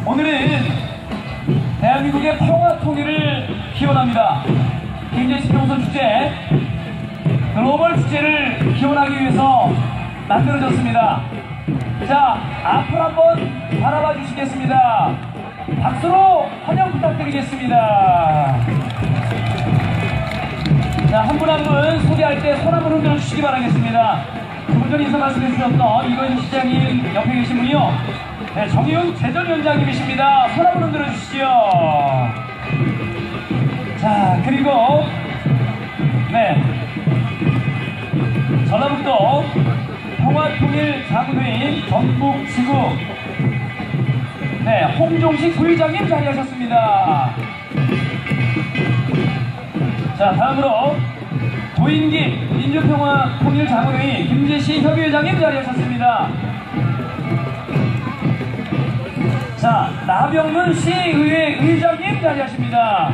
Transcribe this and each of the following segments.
오늘은 대한민국의 평화 통일을 기원합니다. 김제지평선 축제, 글로벌 축제를 기원하기 위해서 만들어졌습니다. 자, 앞을 한번 바라봐 주시겠습니다. 박수로 환영 부탁드리겠습니다. 자, 한 분 한 분 소개할 때 손 한번 흔들어 주시기 바라겠습니다. 조금 전에 인사 말씀해 주셨던 이건희 시장님 옆에 계신 분이요, 네, 정의훈 재전위원장님이십니다. 손 한번 흔들어 주시죠. 자, 그리고 네, 전라북도 평화통일자구대인 전북지구 네, 홍종식 부회장님 자리하셨습니다. 자, 다음으로 도인기 민주평화통일자구대인 김재시 협의회장님 자리하셨습니다. 자, 나병문 시의회 의장님 자리하십니다.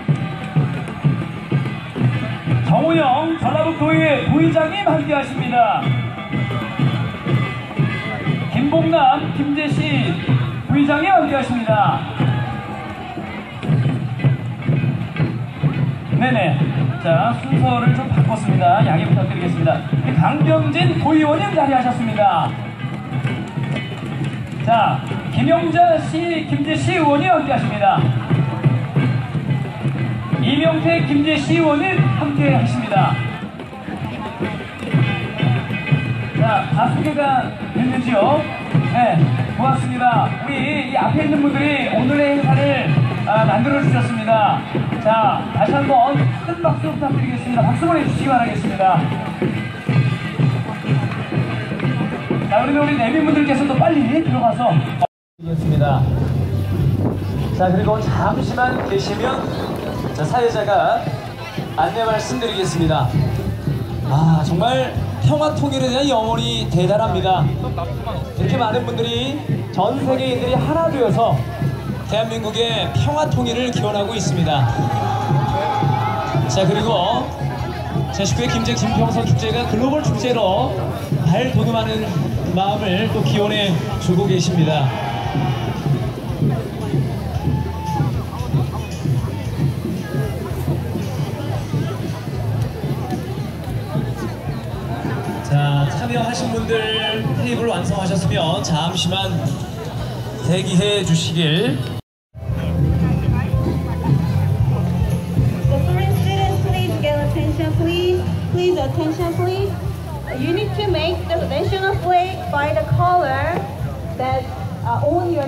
정우영 전라북도의회 부의장님 함께하십니다. 김봉남 김재시 부의장님 함께하십니다. 네네. 자, 순서를 좀 바꿨습니다. 양해 부탁드리겠습니다. 강병진 고의원님 자리하셨습니다. 자, 김영자 씨 김재시 의원이 함께하십니다. 이명태 김재시 의원님 함께 하십니다. 자, 다 소개가 됐는지요? 네, 고맙습니다. 우리 이 앞에 있는 분들이 오늘의 행사를 만들어 주셨습니다. 자, 다시 한번 큰 박수 부탁드리겠습니다. 박수 보내주시기 바라겠습니다. 자, 그러면 우리 내빈분들께서도 빨리 들어가서 드리겠습니다. 자, 그리고 잠시만 계시면 자, 사회자가 안내 말씀드리겠습니다. 아, 정말 평화통일에 대한 염원이 대단합니다. 이렇게 많은 분들이, 전 세계인들이 하나 되어서 대한민국의 평화통일을 기원하고 있습니다. 자, 그리고 제19회 김제지평선 축제가 글로벌 축제로 발돋움하는 마음을 또 기원해 주고 계십니다. 자, 참여하신 분들 테이블 완성하셨으면 잠시만 대기해 주시길. The foreign students, please get attention, please. Please attention, please. You need to make the national flag by the color that on your.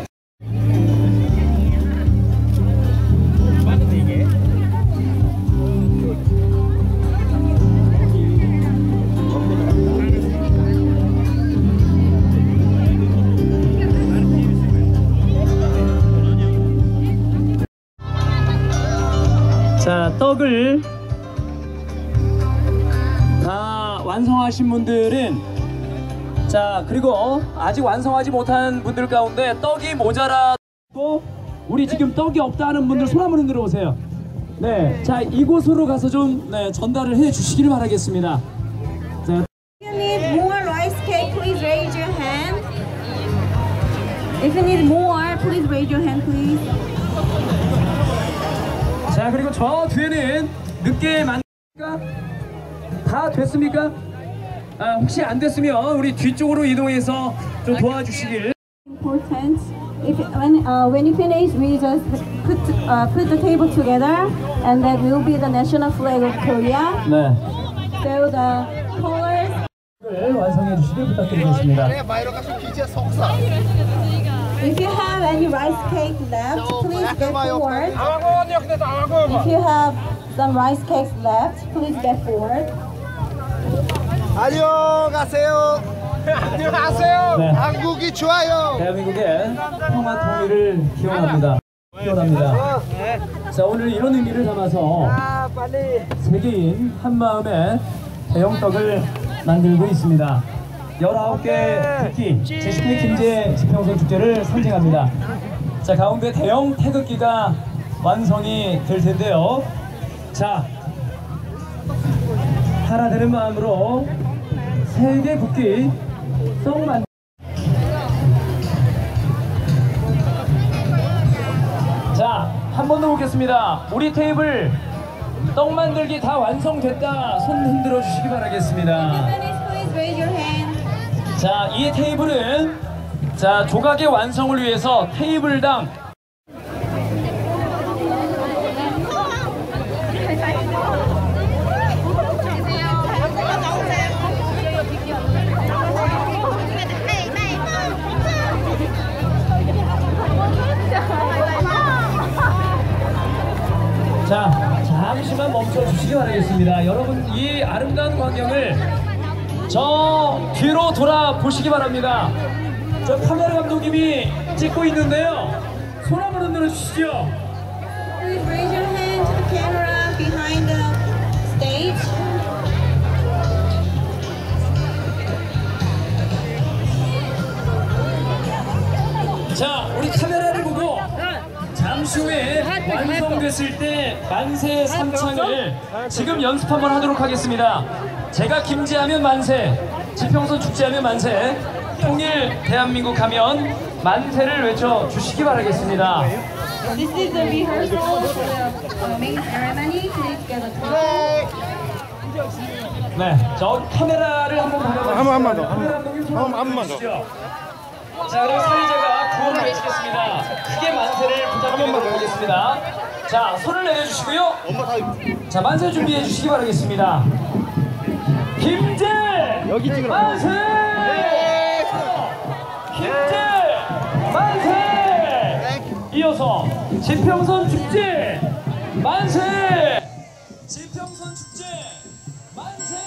자, 떡을 다 완성하신 분들은, 자, 그리고 아직 완성하지 못한 분들 가운데 떡이 모자라도 우리 지금 떡이 없다 하는 분들 손 한번 흔들어 보세요. 네, 자, 이곳으로 가서 좀 전달을 해 주시기를 바라겠습니다. 자, If you need more rice cake, please raise your hand. If you need more, please raise your hand, please. 자, 그리고 저 뒤에는 늦게 만들까? 다 됐습니까? 아, 혹시 안 됐으면 우리 뒤쪽으로 이동해서 좀 도와주시길. Important. If when you finish, we just put the table together, and that will be the national flag of Korea. 네. So the colors. 완성해 주시길 부탁드리겠습니다. If you have any rice cake left, please get forward. If you have some rice cakes left, please get forward. 안녕하세요. 안녕하세요. 네. 한국이 좋아요. 대한민국의 평화 통일을 기원합니다. 자, 오늘 이런 의미를 담아서 세계인 한마음에 대형떡을 만들고 있습니다. 19개 특기 제19회 김제지평선 축제를 상징합니다. 자, 가운데 대형 태극기가 완성이 될 텐데요. 자, 하나 되는 마음으로 3개 국기 쏙 만. 한 번 더 묻겠습니다. 우리 테이블 떡 만들기 다 완성됐다. 손 흔들어 주시기 바라겠습니다. Please raise your hand. 자, 이 테이블은 자, 조각의 완성을 위해서 테이블당 자, 잠시만 멈춰 주시기 바라겠습니다. 여러분, 이 아름다운 광경을 저 뒤로 돌아보시기 바랍니다. 저 카메라 감독님이 찍고 있는데요. 손 한번 흔들어 주시죠. Please raise your hand to the camera behind the stage. 자, 우리 카메라를 보고 잠시 후에 완성됐을 때 만세 삼창을 지금 연습 한번 하도록 하겠습니다. 제가 김제하면 만세, 지평선 축제하면 만세, 통일 대한민국 하면 만세를 외쳐 주시기 바라겠습니다. This is the rehearsal for the main ceremony. Please get a towel. 네, 저 카메라를 한번 바라봐 주시죠. 한번 더. 카메라 감독님 손 한번 한번 더. 주시죠. 자, 그럼 사회자가 구호를 외치겠습니다. 크게 만세를 부탁드리도록 하겠습니다. 자, 손을 내려주시고요. 자, 만세 준비해 주시기 바라겠습니다. 김제 여기 찍으라고. 만세! 김제 만세! 이어서 지평선 축제 만세! 지평선 축제 만세!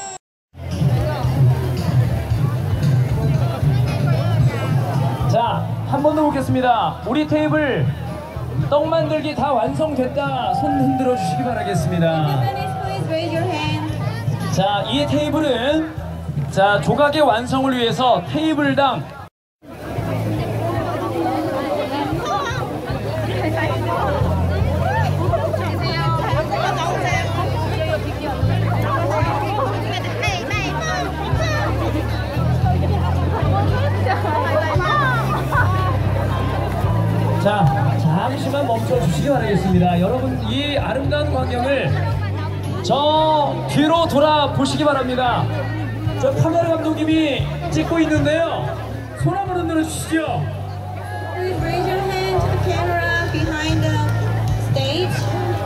자, 한 번 더 묻겠습니다. 우리 테이블 떡 만들기 다 완성됐다. 손 흔들어 주시기 바라겠습니다. Please raise your hand. 자, 이 테이블은 자, 조각의 완성을 위해서 테이블당 자, 잠시만 멈춰 주시기 바라겠습니다. 여러분, 이 아름다운 광경을 저 뒤로 돌아보시기 바랍니다. 저 카메라 감독님이 찍고 있는데요. 손 한번 흔들어 주시죠. Please raise your hand to the camera behind the stage.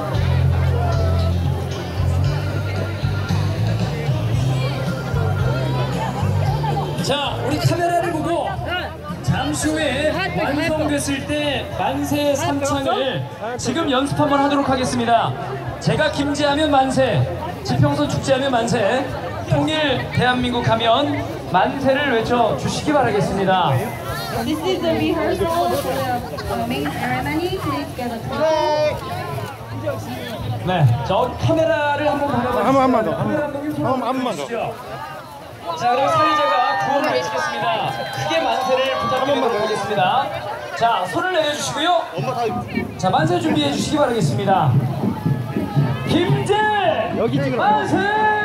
자, 우리 카메라를 보고 잠시 후에 완성됐을 때 만세 삼창을 지금 연습 한번 하도록 하겠습니다. 제가 김제하면 만세, 지평선 축제하면 만세, 통일 대한민국 하면 만세를 외쳐 주시기 바라겠습니다. This is the rehearsal for the main ceremony. Please get a towel. 네, 저 카메라를 한번 바라봐 주시죠. 한번 더. 카메라 감독님 손 한번 한번 더. 주시죠. 자, 그럼 사회자가 구호를 외치겠습니다. 크게 만세를 부탁드리도록 하겠습니다. 자, 손을 내려주시고요. 자, 만세 준비해 주시기 바라겠습니다. 김제 여기 찍으라고. 만세!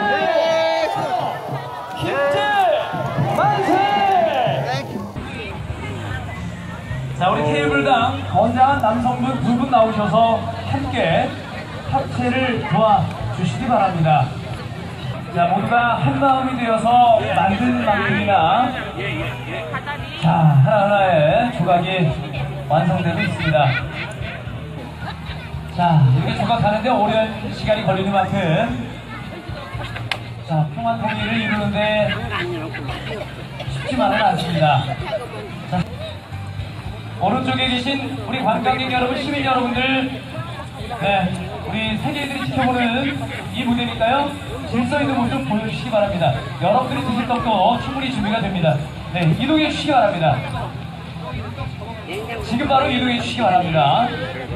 김제 만세! 자, 우리 테이블당 건장한 남성분 2분 나오셔서 함께 합체를 도와주시기 바랍니다. 자, 모두가 한마음이 되어서 만든 만큼이나 자, 하나하나의 조각이 완성되고 있습니다. 자, 이렇게 조각하는데 오랜 시간이 걸리는 만큼 자, 평화 통일을 이루는데 쉽지만은 않습니다. 자, 오른쪽에 계신 우리 관광객 여러분, 시민 여러분들, 네, 우리 세계인들이 지켜보는 이 무대니까요, 질서 있는 모습 보여주시기 바랍니다. 여러분들이 드실 떡도 충분히 준비가 됩니다. 네, 이동해 주시기 바랍니다. 지금 바로 이동해 주시기 바랍니다.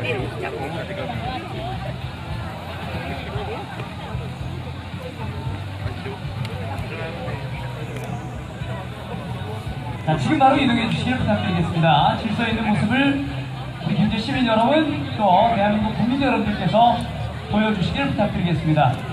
자, 지금 바로 이동해 주시길 부탁드리겠습니다. 질서 있는 모습을 우리 김제 시민 여러분, 또 대한민국 국민 여러분들께서 보여주시길 부탁드리겠습니다.